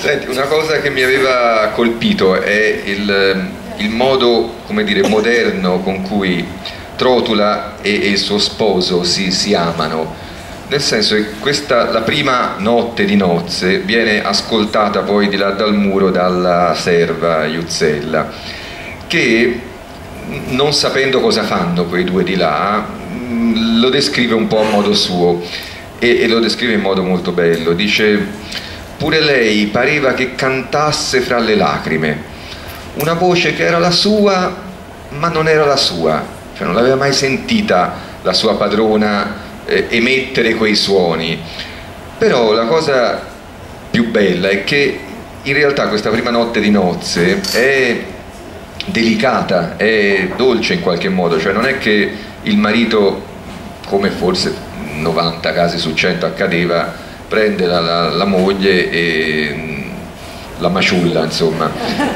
Senti, una cosa che mi aveva colpito è il modo, come dire, moderno con cui Trotula e il suo sposo si amano, nel senso che la prima notte di nozze viene ascoltata poi di là dal muro dalla serva Iuzzella, che, non sapendo cosa fanno quei due di là, lo descrive un po' a modo suo e lo descrive in modo molto bello. Dice: pure lei pareva che cantasse fra le lacrime, una voce che era la sua ma non era la sua, cioè non l'aveva mai sentita la sua padrona emettere quei suoni. Però la cosa più bella è che in realtà questa prima notte di nozze è delicata, è dolce in qualche modo, cioè non è che il marito, come forse 90 casi su 100 accadeva, prende la moglie e la maciulla, insomma.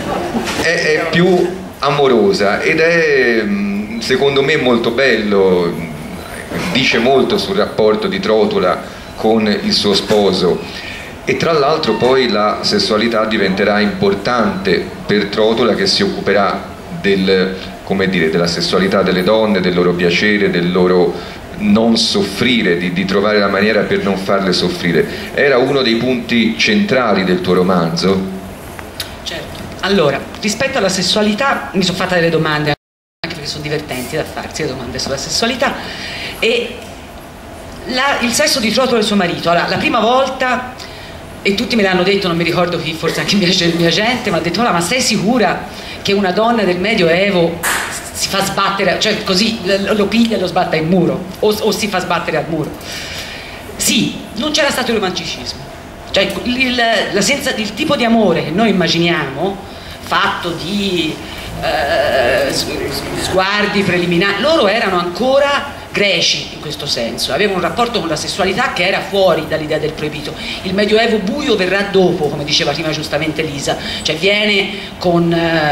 È più amorosa ed è, secondo me, molto bello, dice molto sul rapporto di Trotula con il suo sposo. E tra l'altro poi la sessualità diventerà importante per Trotula, che si occuperà come dire, della sessualità delle donne, del loro piacere, del loro non soffrire, di trovare la maniera per non farle soffrire. Era uno dei punti centrali del tuo romanzo? Certo. Allora, rispetto alla sessualità mi sono fatta delle domande, anche perché sono divertenti da farsi le domande sulla sessualità. E il sesso di Trotula e suo marito, allora, la prima volta, e tutti me l'hanno detto, non mi ricordo chi, forse anche il mio agente, mi ha detto: ma sei sicura che una donna del Medioevo si fa sbattere, cioè così lo piglia e lo sbatta in muro, o si fa sbattere al muro? Sì, non c'era stato il romanticismo, cioè il tipo di amore che noi immaginiamo, fatto di sguardi preliminari, loro erano ancora greci in questo senso, avevano un rapporto con la sessualità che era fuori dall'idea del proibito. Il Medioevo buio verrà dopo, come diceva prima giustamente Lisa, cioè viene con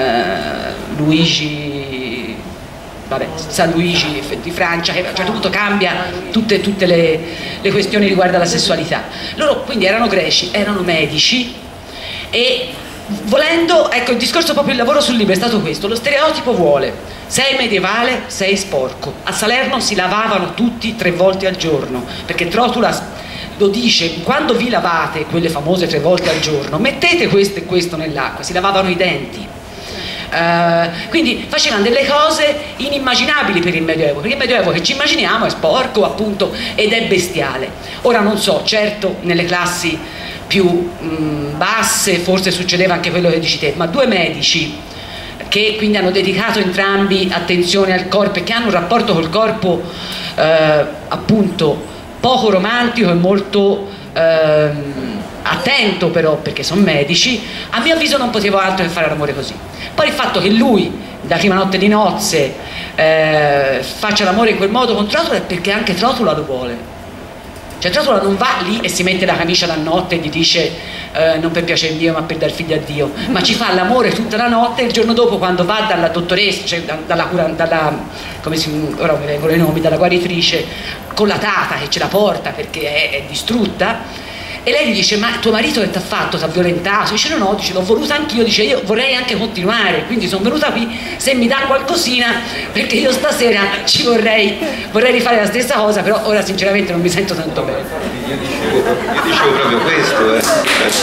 San Luigi di Francia, che a un certo punto cambia tutte le questioni riguardo alla sessualità. Loro quindi erano greci, erano medici e, volendo, ecco, il discorso, proprio il lavoro sul libro è stato questo: lo stereotipo vuole: sei medievale, sei sporco. A Salerno si lavavano tutti 3 volte al giorno, perché Trotula lo dice: quando vi lavate, quelle famose 3 volte al giorno, mettete questo e questo nell'acqua. Si lavavano i denti. Quindi facevano delle cose inimmaginabili per il Medioevo, perché il Medioevo che ci immaginiamo è sporco, appunto, ed è bestiale. Ora non so, certo nelle classi più basse forse succedeva anche quello che dici te, ma 2 medici che quindi hanno dedicato entrambi attenzione al corpo e che hanno un rapporto col corpo appunto poco romantico e molto attento, però, perché sono medici, a mio avviso non potevo altro che fare l'amore così. Poi il fatto che lui, da prima notte di nozze, faccia l'amore in quel modo con Trotula è perché anche Trotula lo vuole. Cioè Trotula non va lì e si mette la camicia da notte e gli dice non per piacere mio ma per dar figlio a Dio, ma ci fa l'amore tutta la notte, e il giorno dopo, quando va dalla dottoressa, cioè come ora mi vengono i nomi, dalla guaritrice, con la tata che ce la porta perché è distrutta, e lei gli dice: ma tuo marito che ti ha fatto? Ti ha violentato? Dice: no, dice, l'ho voluta anch'io, dice, io vorrei anche continuare, quindi sono venuta qui se mi dà qualcosina, perché io stasera vorrei rifare la stessa cosa, però ora sinceramente non mi sento tanto bene. Io dicevo proprio questo,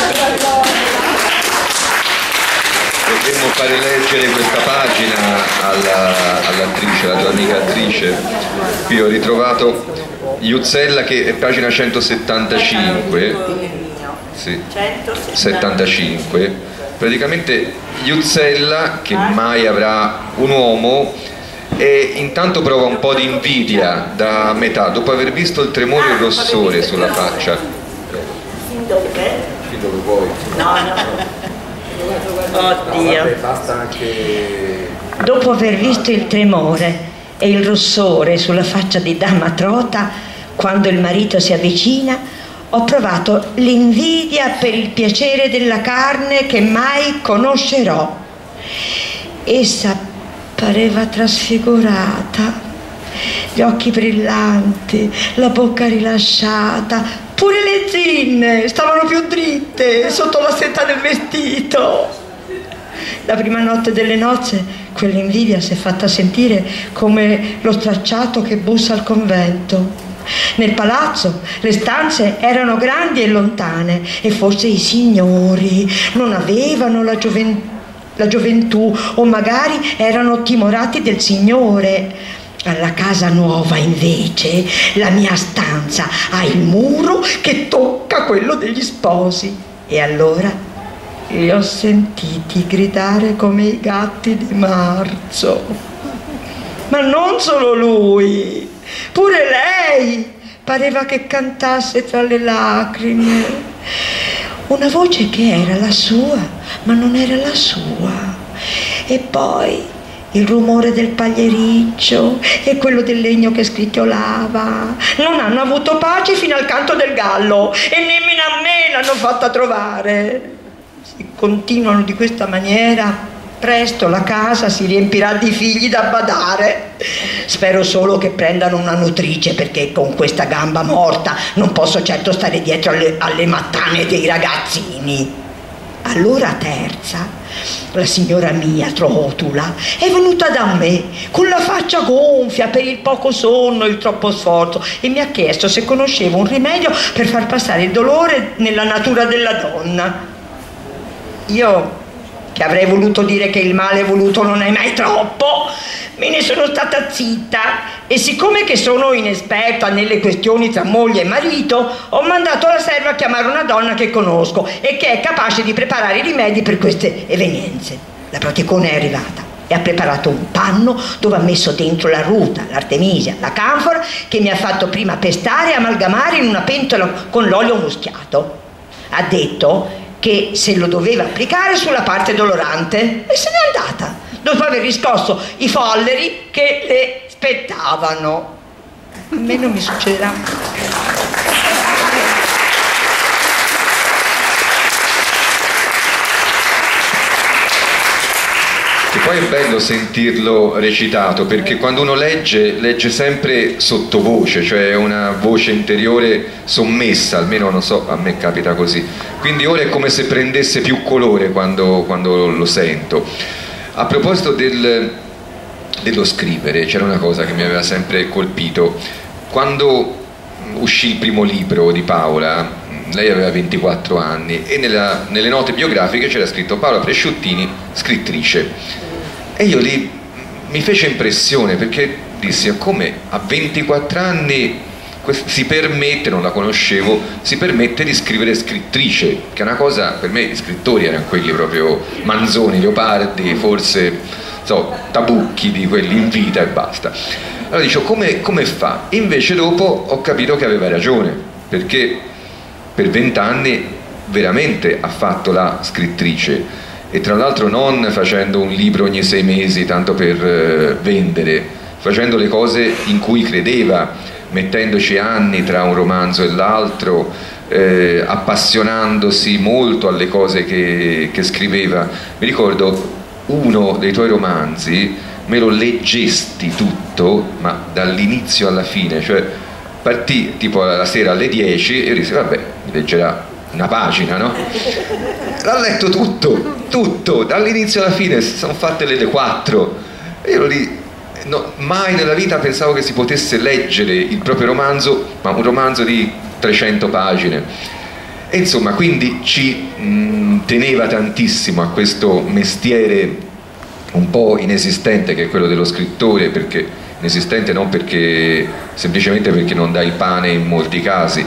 Potremmo fare leggere questa pagina all'attrice, alla tua amica attrice. Qui ho ritrovato Iuzzella, che è pagina 175. Sì, 75. Praticamente Iuzzella, che mai avrà un uomo, e intanto prova un po' di invidia da metà, dopo aver visto il tremore e il rossore sulla faccia. Fin dove? Fin dove vuoi. No. Oddio. Dopo aver visto il tremore e il rossore sulla faccia di Dama Trota, quando il marito si avvicina, ho provato l'invidia per il piacere della carne che mai conoscerò. Essa pareva trasfigurata, gli occhi brillanti, la bocca rilasciata, Pure le zinne stavano più dritte sotto la setta del vestito. La prima notte delle nozze quell'invidia si è fatta sentire come lo stracciato che bussa al convento. Nel palazzo le stanze erano grandi e lontane e forse i signori non avevano la gioventù o magari erano timorati del signore. Alla casa nuova invece la mia stanza ha il muro che tocca quello degli sposi e allora li ho sentiti gridare come i gatti di marzo. Ma non solo lui, pure lei pareva che cantasse tra le lacrime. Una voce che era la sua, ma non era la sua. E poi il rumore del pagliericcio e quello del legno che scricchiolava. Non hanno avuto pace fino al canto del gallo e nemmeno a me l'hanno fatta trovare. Se continuano di questa maniera, presto la casa si riempirà di figli da badare. Spero solo che prendano una nutrice, perché con questa gamba morta non posso certo stare dietro alle mattane dei ragazzini. All'ora terza la signora mia Trotula è venuta da me con la faccia gonfia per il poco sonno e il troppo sforzo e mi ha chiesto se conoscevo un rimedio per far passare il dolore nella natura della donna. Io, che avrei voluto dire che il male voluto non è mai troppo, me ne sono stata zitta e siccome che sono inesperta nelle questioni tra moglie e marito, ho mandato la serva a chiamare una donna che conosco e che è capace di preparare i rimedi per queste evenienze. La praticona è arrivata e ha preparato un panno dove ha messo dentro la ruta, l'artemisia, la canfora, che mi ha fatto prima pestare e amalgamare in una pentola con l'olio muschiato. Ha detto che se lo doveva applicare sulla parte dolorante e se n'è andata dopo aver riscosso i folleri che le spettavano. A me non mi succederà. E poi è bello sentirlo recitato, perché quando uno legge sempre sottovoce, cioè una voce interiore sommessa, almeno non so, a me capita così. Quindi ora è come se prendesse più colore quando lo sento. A proposito dello scrivere, c'era una cosa che mi aveva sempre colpito. Quando uscì il primo libro di Paola, lei aveva 24 anni e nelle note biografiche c'era scritto Paola Presciuttini, scrittrice. E io lì mi fece impressione, perché dissi: come a 24 anni si permette, non la conoscevo, si permette di scrivere scrittrice, che è una cosa, per me gli scrittori erano quelli proprio Manzoni, Leopardi, forse Tabucchi, di quelli in vita e basta. Allora dicevo, come fa? Invece dopo ho capito che aveva ragione, perché per 20 anni veramente ha fatto la scrittrice, e tra l'altro non facendo un libro ogni 6 mesi tanto per vendere, facendo le cose in cui credeva, mettendoci anni tra un romanzo e l'altro, appassionandosi molto alle cose che scriveva. Mi ricordo uno dei tuoi romanzi, me lo leggesti tutto, ma dall'inizio alla fine, cioè partì tipo la sera alle 10 e disse vabbè, mi leggerà una pagina, no? L'ha letto tutto, dall'inizio alla fine, si sono fatte le 4 e io lì, no, mai nella vita pensavo che si potesse leggere il proprio romanzo, ma un romanzo di 300 pagine. E insomma, quindi ci teneva tantissimo a questo mestiere un po' inesistente che è quello dello scrittore, perché inesistente non perché semplicemente perché non dà il pane in molti casi.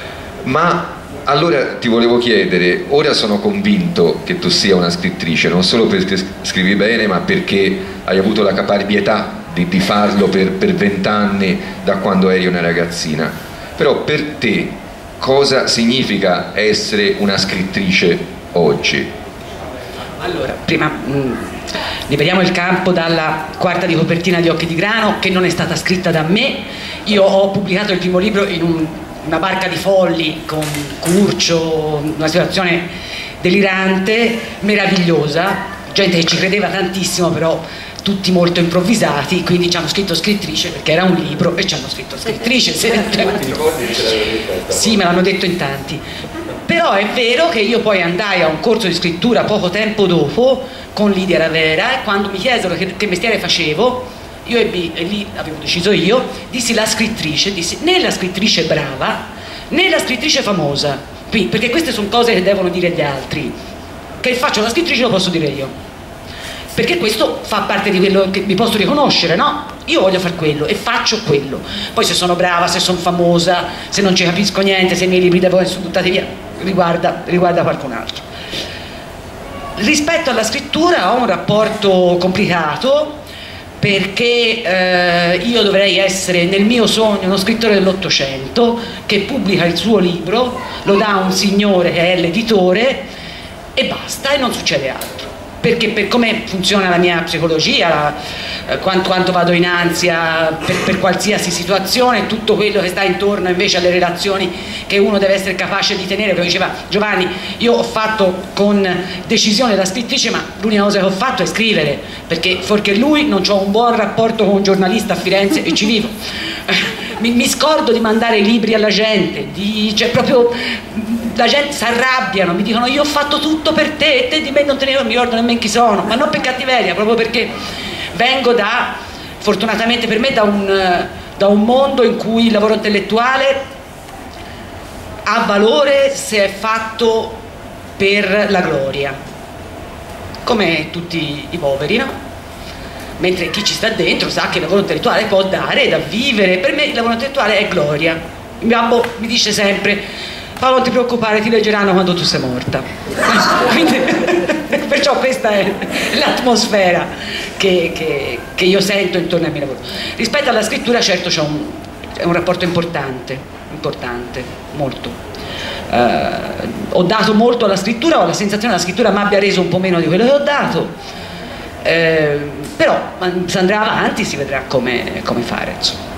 Ma allora ti volevo chiedere, ora sono convinto che tu sia una scrittrice, non solo perché scrivi bene, ma perché hai avuto la caparbietà di farlo per 20 anni, da quando eri una ragazzina. Però per te cosa significa essere una scrittrice oggi? Allora, prima liberiamo il campo dalla quarta di copertina di Occhi di Grano, che non è stata scritta da me. Io ho pubblicato il primo libro in una barca di folli con Curcio, una situazione delirante, meravigliosa, gente che ci credeva tantissimo, però tutti molto improvvisati, quindi ci hanno scritto scrittrice perché era un libro e ci hanno scritto scrittrice. Sì, me l'hanno detto in tanti. Però è vero che io poi andai a un corso di scrittura poco tempo dopo con Lidia Ravera, e quando mi chiesero che mestiere facevo, io ebbi, e lì avevo deciso io, dissi la scrittrice, dissi né la scrittrice brava né la scrittrice famosa, perché queste sono cose che devono dire gli altri, che faccio la scrittrice lo posso dire io, perché questo fa parte di quello che mi posso riconoscere, no? Io voglio fare quello e faccio quello, poi se sono brava, se sono famosa, se non ci capisco niente, se i miei libri devono essere buttati via, riguarda qualcun altro. Rispetto alla scrittura ho un rapporto complicato, perché io dovrei essere nel mio sogno uno scrittore dell'Ottocento che pubblica il suo libro, lo dà a un signore che è l'editore e basta, e non succede altro, perché per come funziona la mia psicologia, quanto vado in ansia per qualsiasi situazione, tutto quello che sta intorno invece alle relazioni che uno deve essere capace di tenere. Come diceva Giovanni, io ho fatto con decisione la scrittrice, ma l'unica cosa che ho fatto è scrivere, perché fuorché lui non ho un buon rapporto con un giornalista a Firenze e ci vivo. Mi scordo di mandare libri alla gente, cioè proprio la gente si arrabbiano, mi dicono io ho fatto tutto per te e te di me non mi ricordo nemmeno chi sono, ma non per cattiveria, proprio perché vengo fortunatamente per me da un mondo in cui il lavoro intellettuale ha valore se è fatto per la gloria, come tutti i poveri, no? Mentre chi ci sta dentro sa che il lavoro intellettuale può dare da vivere. Per me il lavoro intellettuale è gloria. Mio babbo mi dice sempre: Paolo, non ti preoccupare, ti leggeranno quando tu sei morta. Quindi, perciò questa è l'atmosfera che io sento intorno al mio lavoro. Rispetto alla scrittura, certo è un rapporto importante, molto. Ho dato molto alla scrittura, ho la sensazione che la scrittura mi abbia reso un po' meno di quello che ho dato. Però se andrà avanti si vedrà come fare, insomma.